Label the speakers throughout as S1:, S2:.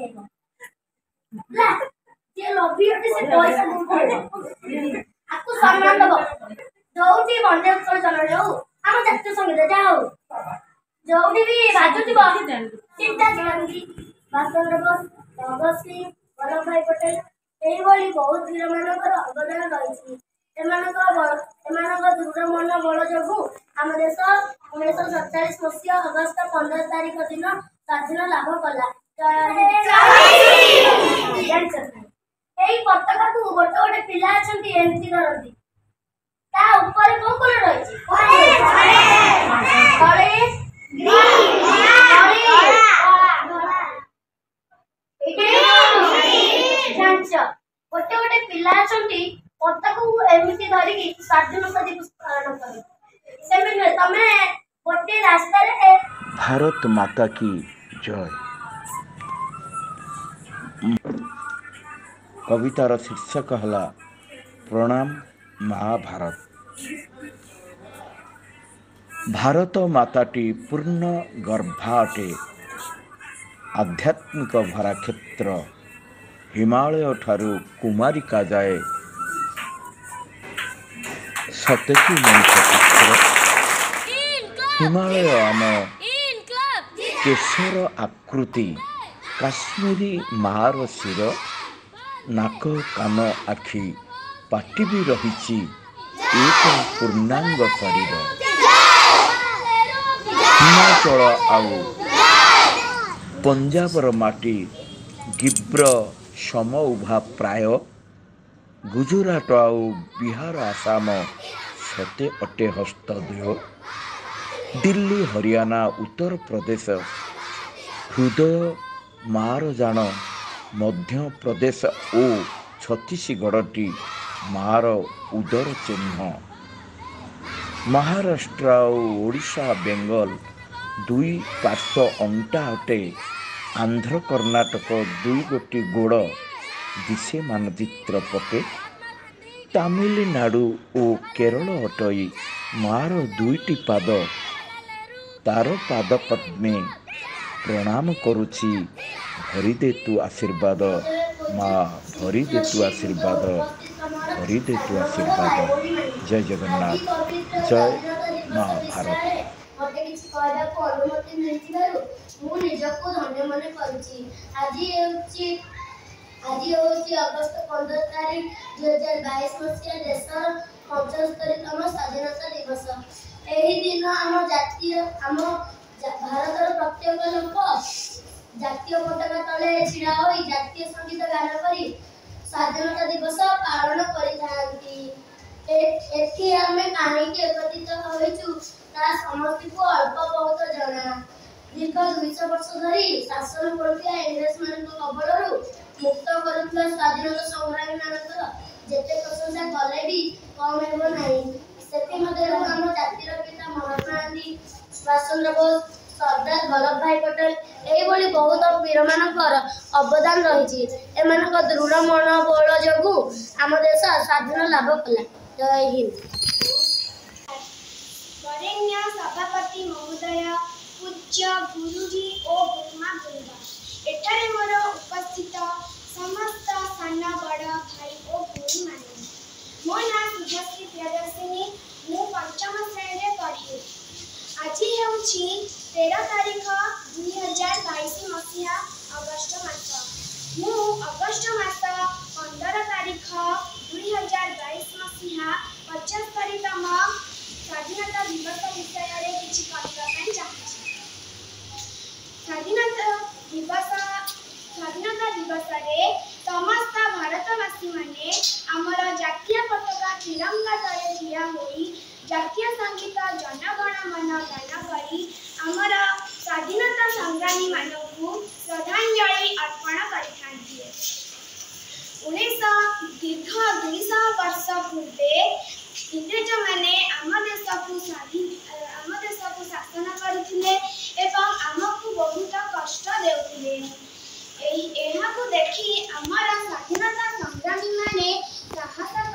S1: ये लॉबी होती से पैसा आपको सम्मान दबो जोटी बंदे उत्सव चल रहे हो हम जातीय संगीत जाओ जोटी भी बाजुथिबो चिंता करंदी बासंद्र बोस भगत सिंह वल्लभ भाई पटेल एही भली बहुत वीर मानकर अवदान रही एमानक दृढ़ मन बल जो आम देश 1947 मसीहा अगस्त 15 तारिख दिन स्वाधीन लाभ कला पताका को गोटे गोटे पिला एमती धरती ता ऊपर को कलर गोटे गोटे पिला पताका एमती धरिकी स्वाधीनता दिवस पालन कर तमे गोटे रास्ता रे
S2: भारत माता की जय। कवितार शीर्षक हला प्रणाम महाभारत। भारत माताटी पूर्ण गर्भा अटे। आध्यात्मिक भरा क्षेत्र हिमालय ठारू कुमारिका जाए सतेकी मनुष्य हिमालय आम केशर आकृति काश्मीरी मार शिर नाक कान आखि पाटी भी रही एक पूर्णांग शरीर। हिमाचल आउ पंजाबर माटी गिब्र सम उभा प्राय गुजरात आउ बिहार आसाम सते अटे हस्तदेह। दिल्ली हरियाणा उत्तर प्रदेश हृदय मार जान मध्य प्रदेश और छत्तीसगढ़टी मार उदर चिन्ह। महाराष्ट्र और ओडिशा बेंगल दुई पार्श्व अंटा अटे। आंध्र कर्णाटक दुई गोटी गोड़ दिशे मानचित्र पटे। तमिलनाडु और केरल अटई मार दुईटी पाद तार पाद पद्मे प्रणाम करुछि। भरी दे तू आशीर्वाद माँ भरी दे तू आशीर्वाद भरी दे तू आशीर्वाद। जय जगन्नाथ जय माँ भारत।
S1: मते किछि कहबाको अनुमति मिलिथिबारु मु निजको धन्य मने करूछि। आज अगस्त 15 तारिख 2022 मसीहा देशर 75तम स्वाधीनता दिवस। एही दिन आम भारतर प्रत्येक लोक जातीय पताका तले छिड़ा होई जातीय संगीत गान करी स्वाधीनता दिवस पालन करिथांती। एथि आमे काहीकि एकत्रित होइछु ता समस्त को अल्प बहुत जना। दीर्घ 200 वर्ष धरी शासन करुथिया इंग्रेज मानक कबलरू मुक्त करुथिया स्वाधीनता संग्रामी मानकर जेते प्रशंसा कले भी कम हेबो नाही। सेति मध्ये आम जातिर पिता महात्मा गांधी सुभाष बोस सरदार वल्लभ भाई पटेल एही बहुत वीर मानकर अवदान रही। एमानक दृढ़ मन बल जो आम देश स्वाधीन लाभ कला। जय हिंद।
S3: वरेण्य सभापति महोदय पूज्य गुरुजी और गुरुमा गुरुबा एठारे मोर उपस्थित समस्त सान बड़ भाई और भूरी माने मो ना शुभश्री प्रियदर्शिनी मु पंचम श्रेणी रे पढ़ी। आज हेउछि 13 तारिख 2022 मसीहा अगस्त मास। मु अगस्त मास 15 तारिख 2022 मसीहा 75तम स्वाधीनता दिवस विषय रे किछि कहबा पई चाहछि। स्वाधीनता दिवस रे समस्त भारतवासी माने आमर जातीय पताका तिरंगा तले ठिया होई जातीय संगीत जनगण मन गान करी आमर स्वाधीनता संग्रामी मानकु श्रद्धांजलि अर्पण करिथांती। 19 दीर्घ 200 वर्ष पूर्वे इंग्रेज माने आम देश को शासन करुथिले एवं आमको बहुत कष्ट देउथिले। एहाकु देखि आमर स्वाधीनता संग्रामी माने साहस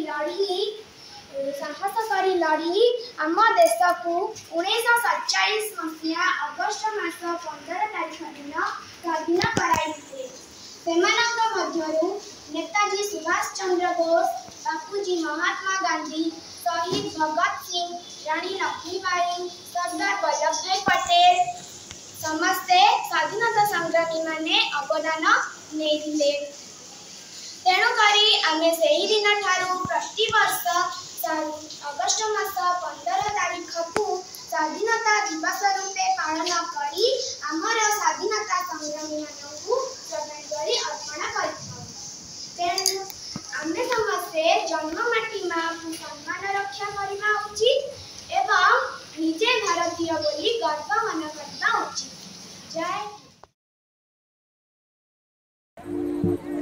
S3: करी लड़ी आम देश को 1947 मसीहा अगस्त मास 15 तारिख दिन स्वाधीन कराइथिले। चंद्र बोस, बापूजी महात्मा गांधी, शहीद भगत सिंह, रानी लक्ष्मीबाई, सरदार वल्लभ भाई पटेल समस्ते स्वाधीनता संग्रामी माने अवदान नेइथिले। तेणुकरी आमे सेही दिन ठारू प्रति वर्ष अगस्ट मास 15 तारीख को स्वाधीनता दिवस रूपे पालन करी आमर स्वाधीनता संग्रामी मानकु श्रद्धांजलि अर्पण करिथाउ। तेणु आमे समस्ते जन्ममाटी माँ को सम्मान रक्षा करने उचित एवं निजे भारतीय बोली गर्व मन करना उचित। जय